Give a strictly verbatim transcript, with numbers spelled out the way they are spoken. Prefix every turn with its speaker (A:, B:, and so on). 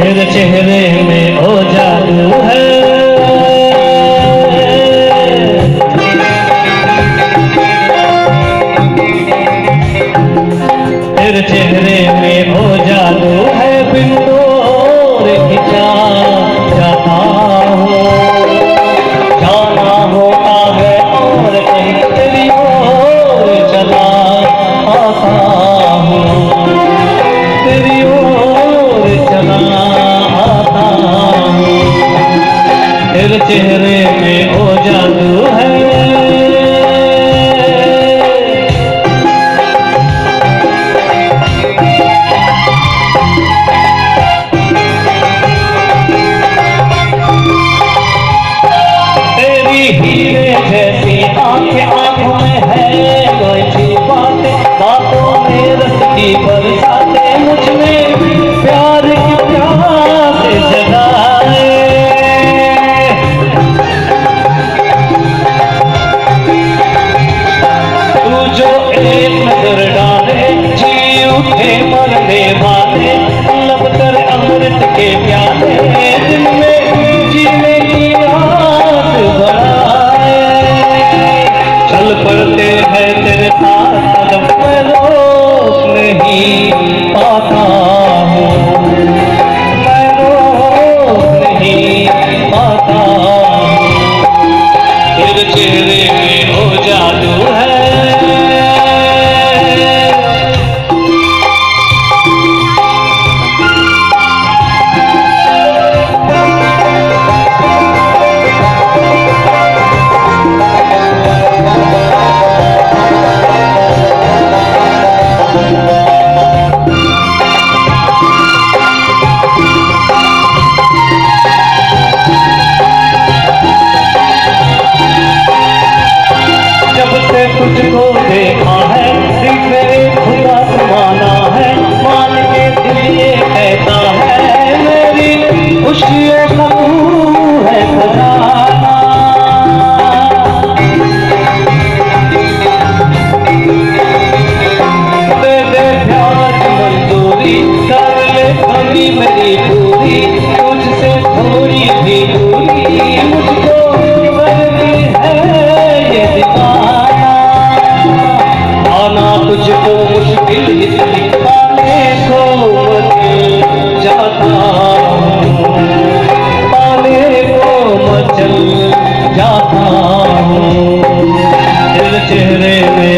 A: तेरे चेहरे में ओ जादू है, तेरे चेहरे में ओ जादू है, बिन डोर खिंचा जाता हूँ, जाना होता है और कहीं तेरी ओर चला आता हूँ, तेरी ओर चला आता हूँ। तेरे चेहरे में ओ जादू है, हीरे जैसी आंखें आंखों में है कोई सी बातें, बातों में रस की बरसातें, मुझ में प्यार की प्यास जगाए। तू जो एक नजर डाले जी उठे मरने वाले, लब कर अमृत के प्याले, दिल में जीने की आस चल पड़ते हैं तेरे साथ कदम, मैं रोक नहीं पाता हूँ, मैं रोक नहीं पाता हूँ। तेरे चेहरे में ओ जादू है, तुझको देखा है दिल में खुदा माना है, मान के दिल ये कहता है मेरी खुशियों का तू है खजाना। दे दे प्यार की मंजूरी, कर ले कमी मेरी पूरी, तुझसे थोड़ी भी दूरी मुझको करनी है ये दीवाना। तुझको मुश्किल ही पाने को मचल जाता हूँ, पाने को मचल जाता हूँ। तेरे चेहरे में